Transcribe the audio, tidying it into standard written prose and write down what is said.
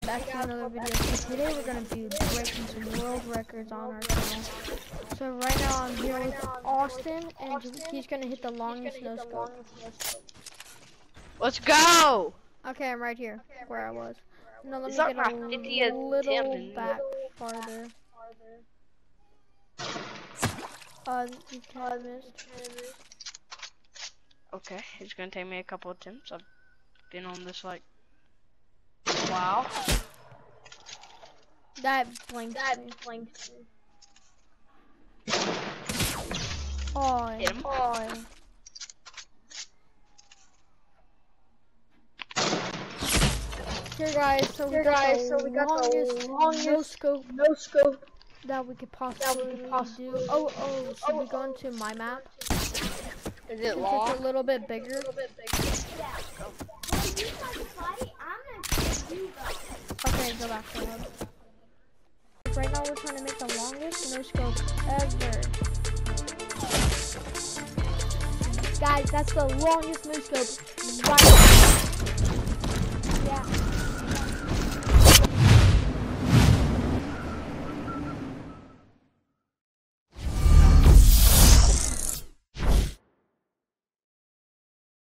back to another video. So today we're gonna be breaking some world records on our channel. So right now I'm here with Austin, and he's gonna hit the longest no scope. Let's go! Okay, I'm right here where I was. Now let me That get a little back farther. You kind of missed. Okay, it's gonna take me a couple attempts. I've been on this like wow. That blinked me. Oh, Hit him. Here guys, so we got the longest no scope that we could possibly do. Oh, should we go into my map? Is it long? It's a little bit bigger. Okay, go back to hub. Right now we're trying to make the longest no scope ever. Guys, that's the longest no scope right now.